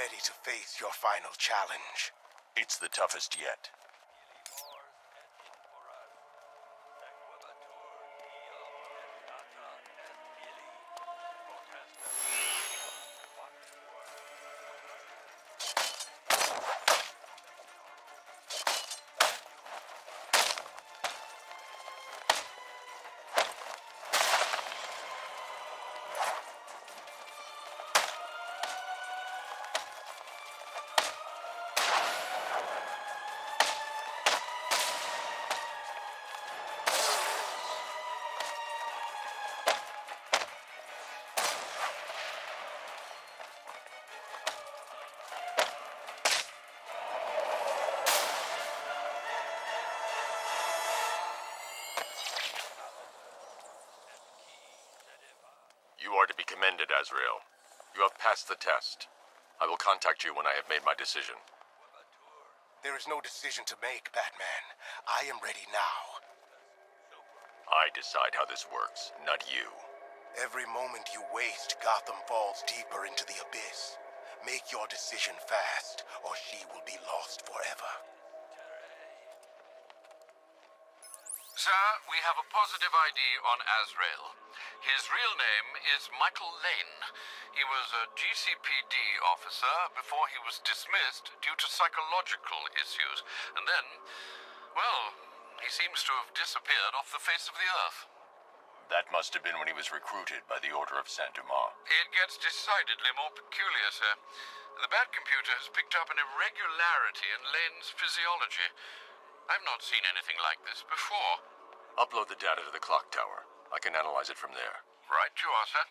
ready to face your final challenge? It's the toughest yet. You are to be commended, Azrael. You have passed the test. I will contact you when I have made my decision. There is no decision to make, Batman. I am ready now. I decide how this works, not you. Every moment you waste, Gotham falls deeper into the abyss. Make your decision fast, or she will be lost forever. Sir, we have a positive ID on Azrael. His real name is Michael Lane. He was a GCPD officer before he was dismissed due to psychological issues. And then, well, he seems to have disappeared off the face of the earth. That must have been when he was recruited by the Order of Saint-Dumas. It gets decidedly more peculiar, sir. The Batcomputer has picked up an irregularity in Lane's physiology. I've not seen anything like this before. Upload the data to the clock tower. I can analyze it from there. Right you are, sir.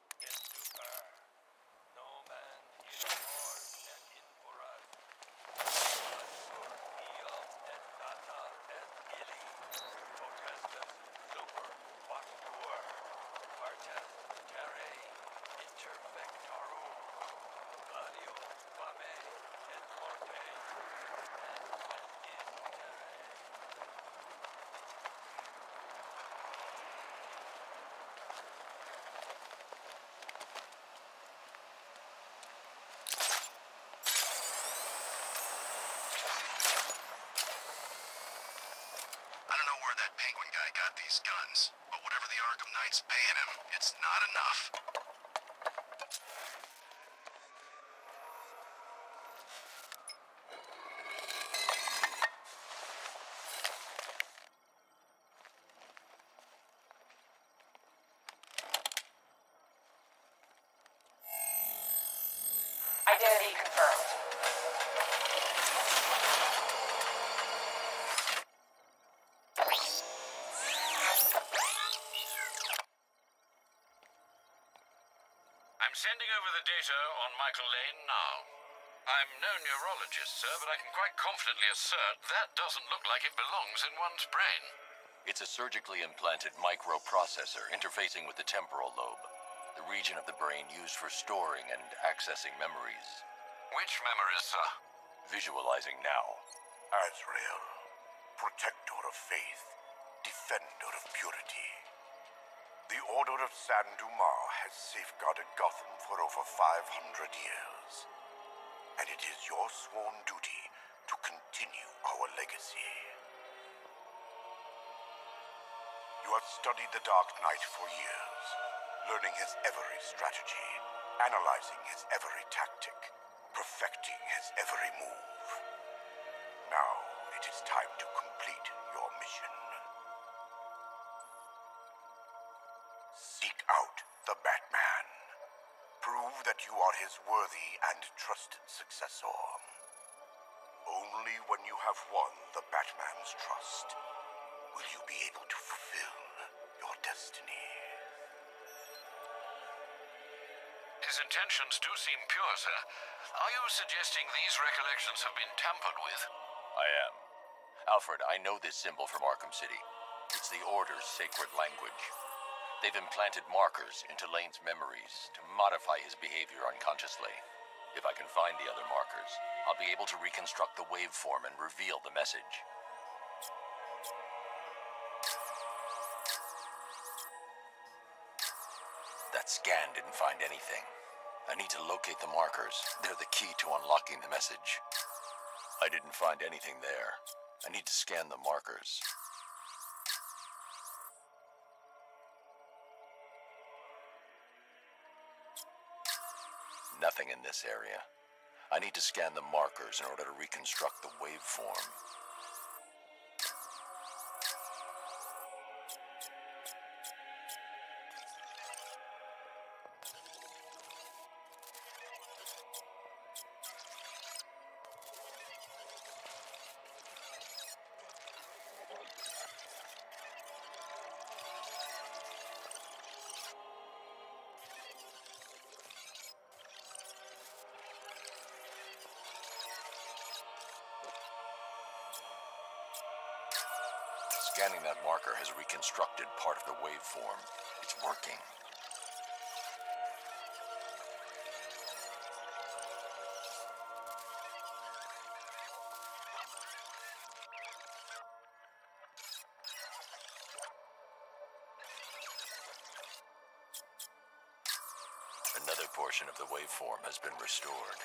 That Penguin guy got these guns, but whatever the Arkham Knight's paying him, it's not enough. Identity confirmed. Sending over the data on Michael Lane now. I'm no neurologist, sir, but I can quite confidently assert that doesn't look like it belongs in one's brain. It's a surgically implanted microprocessor interfacing with the temporal lobe, the region of the brain used for storing and accessing memories. Which memories, sir? Visualizing now. Azrael, protector of faith, defender of purity. The Order of Saint-Dumas has safeguarded Gotham for over 500 years, and it is your sworn duty to continue our legacy. You have studied the Dark Knight for years, learning his every strategy, analyzing his every tactic, perfecting his every move. Now it is time to complete your mission. Seek out the Batman. Prove that you are his worthy and trusted successor. Only when you have won the Batman's trust will you be able to fulfill your destiny. His intentions do seem pure, sir. Are you suggesting these recollections have been tampered with? I am. Alfred, I know this symbol from Arkham City. It's the Order's sacred language. They've implanted markers into Lane's memories to modify his behavior unconsciously. If I can find the other markers, I'll be able to reconstruct the waveform and reveal the message. That scan didn't find anything. I need to locate the markers. They're the key to unlocking the message. I didn't find anything there. I need to scan the markers. Nothing in this area. I need to scan the markers in order to reconstruct the waveform. Scanning that marker has reconstructed part of the waveform. It's working. Another portion of the waveform has been restored.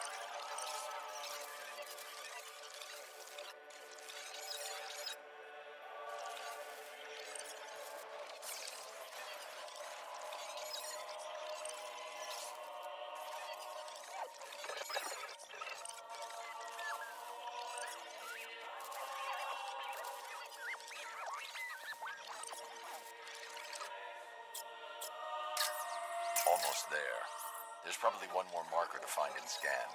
Almost there. There's probably one more marker to find and scan.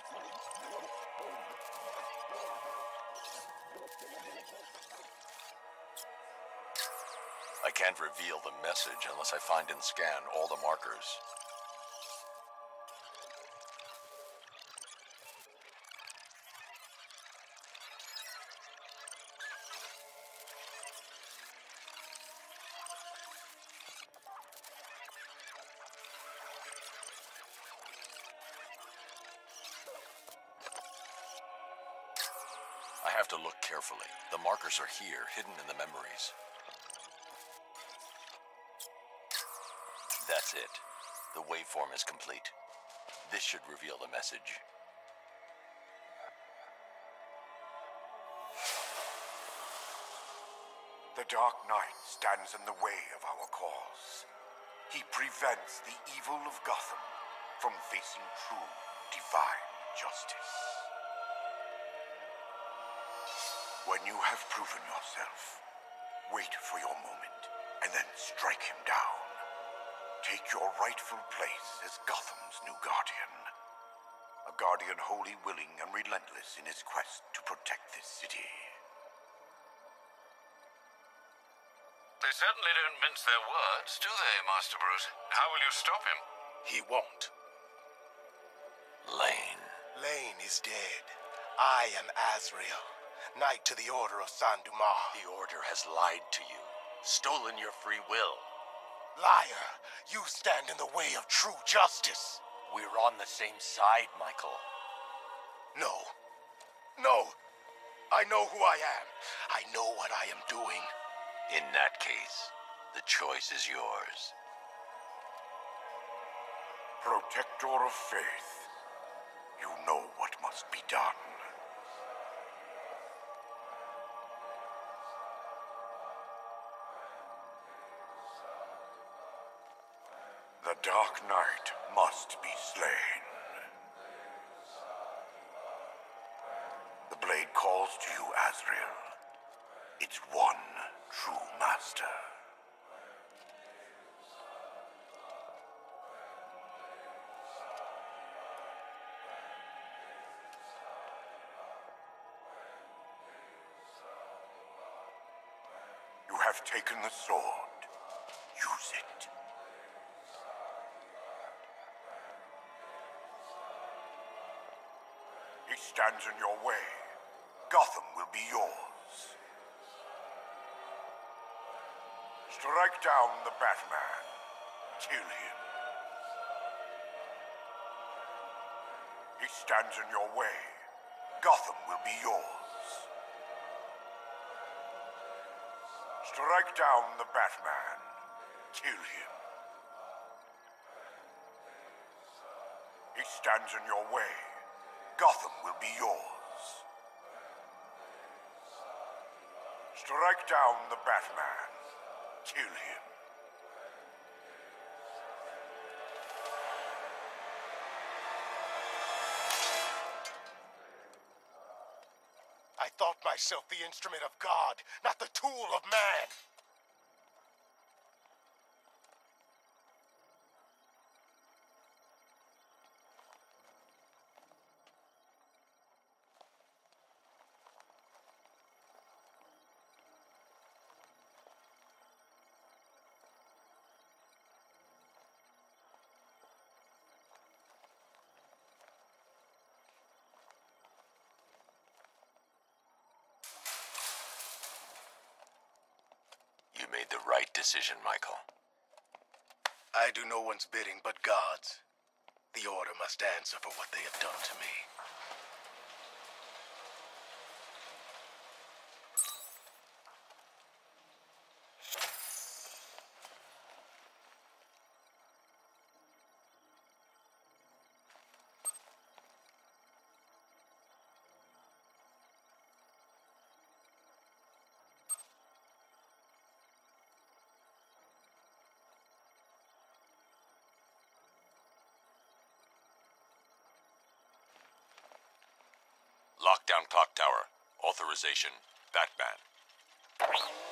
I can't reveal the message unless I find and scan all the markers. I have to look carefully. The markers are here, hidden in the memories. That's it. The waveform is complete. This should reveal the message. The Dark Knight stands in the way of our cause. He prevents the evil of Gotham from facing true, divine justice. When you have proven yourself, wait for your moment, and then strike him down. Take your rightful place as Gotham's new guardian. A guardian wholly willing and relentless in his quest to protect this city. They certainly don't mince their words, do they, Master Bruce? How will you stop him? He won't. Lane. Lane is dead. I am Azrael, Knight to the Order of Saint Dumas. The Order has lied to you, stolen your free will. Liar, you stand in the way of true justice. We're on the same side, Michael. No. No. I know who I am. I know what I am doing. In that case, the choice is yours. Protector of faith, you know what must be done. The Dark Knight must be slain. The blade calls to you, Azrael. Its one true master. You have taken the sword. Use it. He stands in your way. Gotham will be yours. Strike down the Batman. Kill him. He stands in your way. Gotham will be yours. Strike down the Batman. Kill him. He stands in your way. Gotham will be yours. Strike down the Batman. Kill him. I thought myself the instrument of God, not the tool of man. You made the right decision, Michael. I do no one's bidding but God's. The Order must answer for what they have done to me. Lockdown clock tower. Authorization, Batman.